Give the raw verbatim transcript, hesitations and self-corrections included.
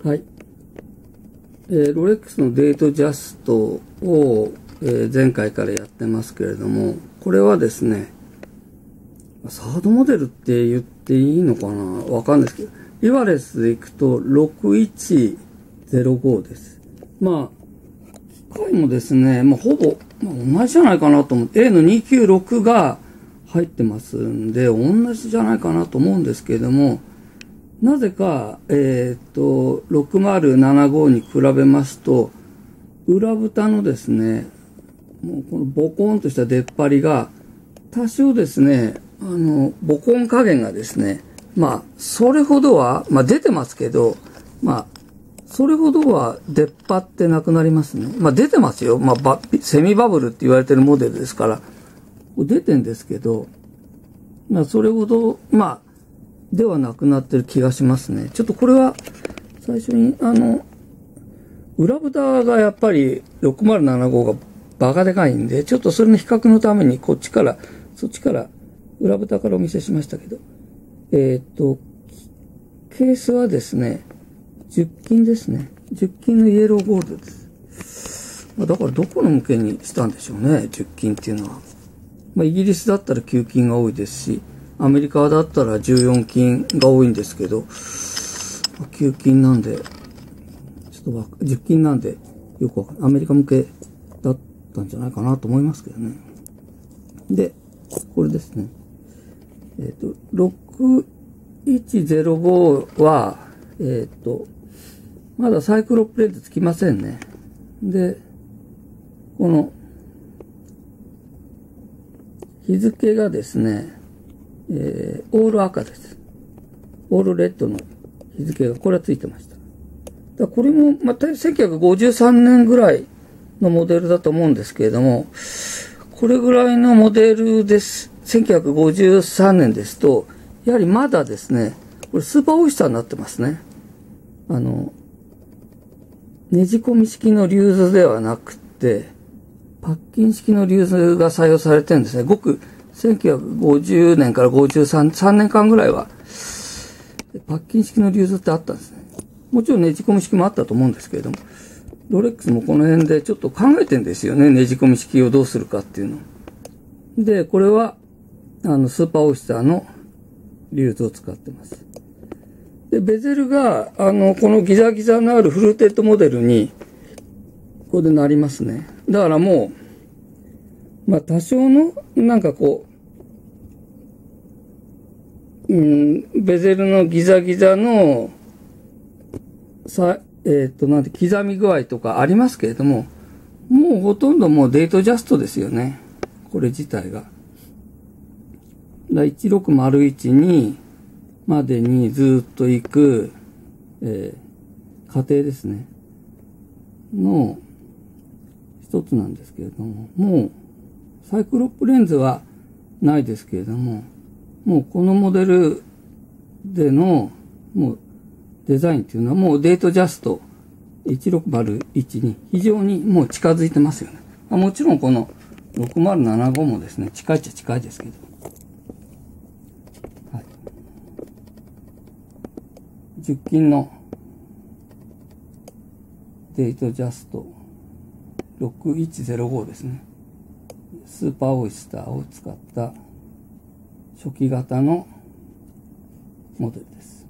はい。えー、ロレックスのデートジャストを、えー、前回からやってますけれども、これはですね、サードモデルって言っていいのかなわかんないですけど、リバレスでいくとろくいちゼロごです。まあ、機械もですね、まあ、ほぼ、まあ、同じじゃないかなと思って、A のにきゅうろくが入ってますんで、同じじゃないかなと思うんですけれども、なぜか、えっと、ろくまるななごに比べますと、裏蓋のですね、もうこのボコーンとした出っ張りが、多少ですね、あの、ボコン加減がですね、まあ、それほどは、まあ出てますけど、まあ、それほどは出っ張ってなくなりますね。まあ出てますよ。まあバ、セミバブルって言われてるモデルですから、出てんですけど、まあそれほど、まあ、ではなくなってる気がしますね。ちょっとこれは、最初に、あの、裏蓋がやっぱりろくまるななごがバカでかいんで、ちょっとそれの比較のためにこっちから、そっちから、裏蓋からお見せしましたけど、えっと、ケースはですね、じゅっ金ですね。じゅっ金のイエローゴールドです。だからどこの向けにしたんでしょうね、じゅっ金っていうのは。まあ、イギリスだったらきゅう金が多いですし、アメリカだったらじゅうよん金が多いんですけど、きゅう金なんで、ちょっとじゅっ金なんで、よくわかんない。アメリカ向けだったんじゃないかなと思いますけどね。で、これですね。えっと、ろくいちゼロごは、えっと、まだサイクロプレートつきませんね。で、この、日付がですね、えー、オール赤です。オールレッドの日付が、これはついてました。だこれも、また、せんきゅうひゃくごじゅうさんねんぐらいのモデルだと思うんですけれども、これぐらいのモデルです。せんきゅうひゃくごじゅうさんねんですと、やはりまだですね、これスーパーオイスターになってますね。あの、ねじ込み式のリューズではなくて、パッキン式のリューズが採用されてるんですね。ごくせんきゅうひゃくごじゅうねんからごじゅうさん、さんねんかんぐらいは、パッキン式のリューズってあったんですね。もちろんねじ込み式もあったと思うんですけれども、ロレックスもこの辺でちょっと考えてんですよね。ねじ込み式をどうするかっていうの。で、これは、あの、スーパーオイスターのリューズを使ってます。で、ベゼルが、あの、このギザギザのあるフルテッドモデルに、ここでなりますね。だからもう、まあ多少の、なんかこう、うん、ベゼルのギザギザの、さ、えっと、なんて、刻み具合とかありますけれども、もうほとんどもうデートジャストですよね。これ自体が。だいちろくまるいちにまでにずっと行く、えー、過程ですね。の一つなんですけれども、もうサイクロップレンズはないですけれども、もうこのモデルでのもうデザインっていうのはもうデートジャストいちろくまるいちに非常にもう近づいてますよね。もちろんこのろくまるななごもですね、近いっちゃ近いですけど。はい、じゅっ金のデートジャストろくいちゼロごですね。スーパーオイスターを使った初期型のモデルです。